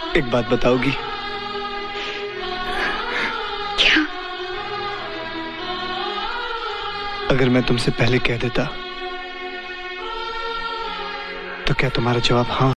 एक बात बताओगी? क्या? अगर मैं तुमसे पहले कह देता तो क्या तुम्हारा जवाब हाँ?